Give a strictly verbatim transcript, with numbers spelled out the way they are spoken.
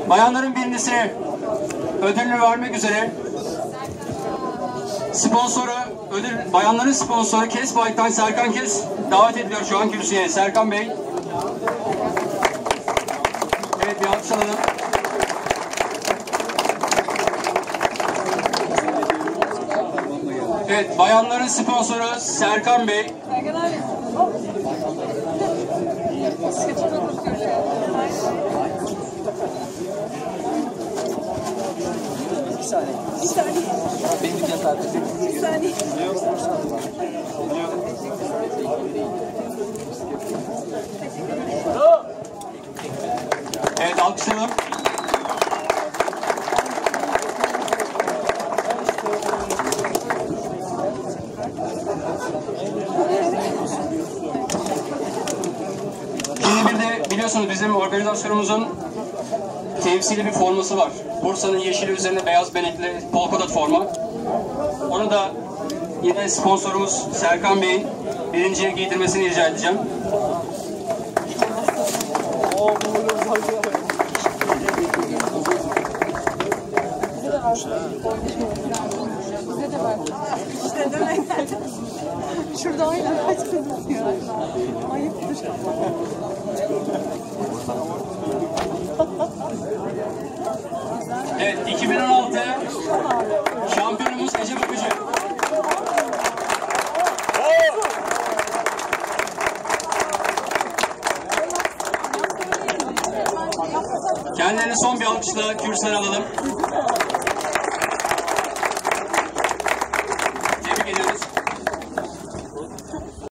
Bayanların birincisine ödülünü vermek üzere sponsoru, ödül, bayanların sponsoru Kes Bike'tan Serkan Kes davet ediliyor şu an kürsüye. Serkan Bey. Evet, bir alkış alalım. Evet, bayanların sponsoru Serkan Bey. Serkan abi. Bir saniye. Bir saniye. Benim bir takip Bir saniye. Evet, alkışlayalım. Şimdi bir de biliyorsunuz bizim organizasyonumuzun temsili bir forması var. Bursa'nın yeşili üzerine beyaz benekli polkadot forma. Onu da yine sponsorumuz Serkan Bey'in birinciye giydirmesini rica edeceğim. Bize de var. Bize de var. İşte demek. Şurada aynen kaç kızız ya. Ayıptır. Evet, iki bin on altı şampiyonumuz Ece Bakıcı. Kendilerini son bir alkışla kürsüden alalım.